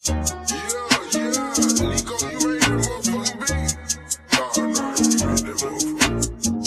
Yeah, Nico, you ready to motherfucking beat? Oh, no, you ready to motherfucker.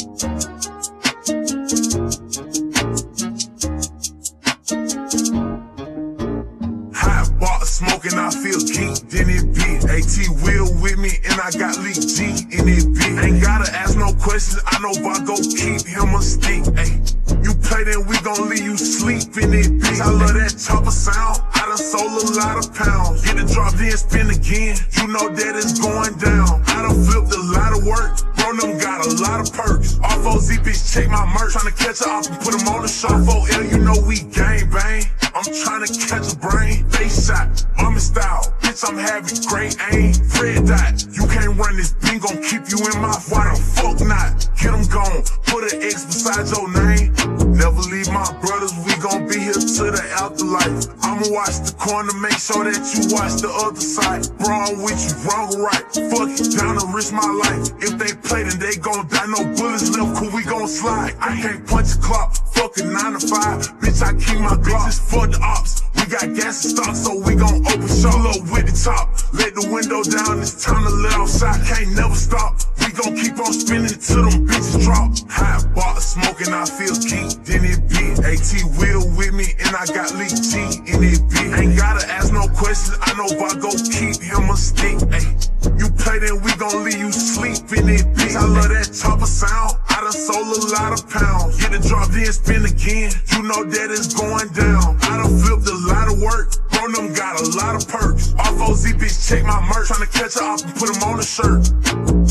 Hot bar smoking, I feel geek, then it be AT Will with me, and I got Leak G in it be. Ain't gotta ask no questions, I know if I go keep him a stick. Ay, you play, then we gon' leave you sleep in it, bitch. I love that chopper sound, I done sold a lot of pounds. Get the drop, then spin again, you know that it's going down. I done flipped a lot of work, bro, them got a lot of perks. R4Z, bitch, check my merch, tryna catch her off and put him on the show. 4L, you know we gang bang. I'm tryna catch a brain, face shot, army style. Bitch, I'm having great aim. Red dot, you can't run this beam, gon' keep you in my why the fuck not? Get them gone, put an X beside your name. Never leave my brothers, we gon' be here to the afterlife. I'ma watch the corner, make sure that you watch the other side. Bro, I'm with you, wrong or right. Fuck it, down to risk my life. If they play, then they gon' die. No bullets left, cool, we gon' slide. I can't punch a clock, fuck a 9 to 5. Bitch, I keep my bitches for the ops. We got gas and stock, so we gon' open show up with the top. Let the window down, it's time to let outside. Can't never stop. We gon' keep on spinning till them bitches drop. Hot bar smoking, I feel geek, then it be AT Will with me, and I got Leak G in it be. Ain't gotta ask no questions, I know if I go keep him a stick. Ay, you play, then we gon' leave you sleep in it, bitch. I love that chopper sound, I done sold a lot of pounds. Get the drop, then spin again, you know that it's going down. I done flipped a lot of work, bro, them got a lot of perks. R4Z, bitch, check my merch, tryna catch her off and put him on the shirt.